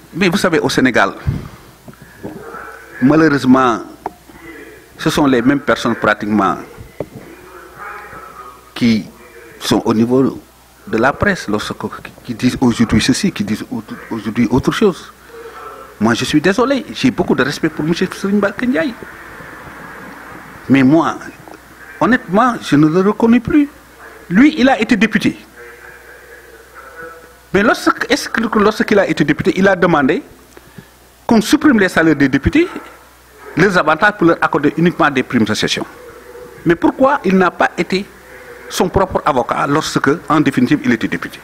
Mais vous savez, au Sénégal, malheureusement, ce sont les mêmes personnes pratiquement qui sont au niveau de la presse, qui disent aujourd'hui ceci, qui disent aujourd'hui autre chose. Moi, je suis désolé, j'ai beaucoup de respect pour M. Serigne Mbacké Ndiaye. Mais moi, honnêtement, je ne le reconnais plus. Lui, il a été député. Mais lorsqu'il a été député, il a demandé qu'on supprime les salaires des députés, les avantages pour leur accorder uniquement des primes de session. Mais pourquoi il n'a pas été son propre avocat lorsque, en définitive, il était député?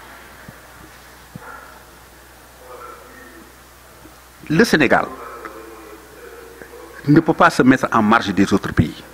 Le Sénégal ne peut pas se mettre en marge des autres pays.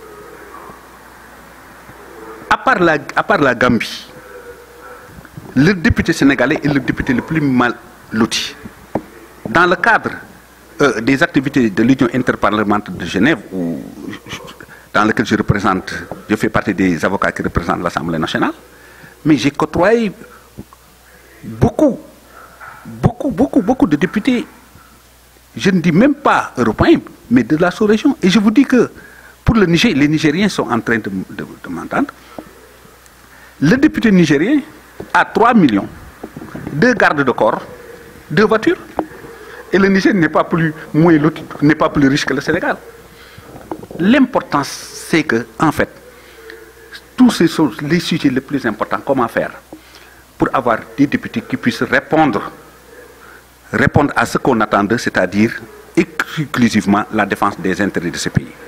À part la Gambie, le député sénégalais est le député le plus mal loti. Dans le cadre des activités de l'Union interparlementaire de Genève, dans lequel je fais partie des avocats qui représentent l'Assemblée nationale, mais j'ai côtoyé beaucoup de députés, je ne dis même pas européens, mais de la sous-région. Et je vous dis que pour le Niger, les Nigériens sont en train de m'entendre. Le député nigérien a 3 millions, 2 gardes de corps, 2 voitures. Et le Niger n'est pas plus riche que le Sénégal. L'important, c'est que, en fait, tous ces sont les sujets les plus importants. Comment faire pour avoir des députés qui puissent répondre à ce qu'on attend d'eux, c'est-à-dire exclusivement la défense des intérêts de ce pays.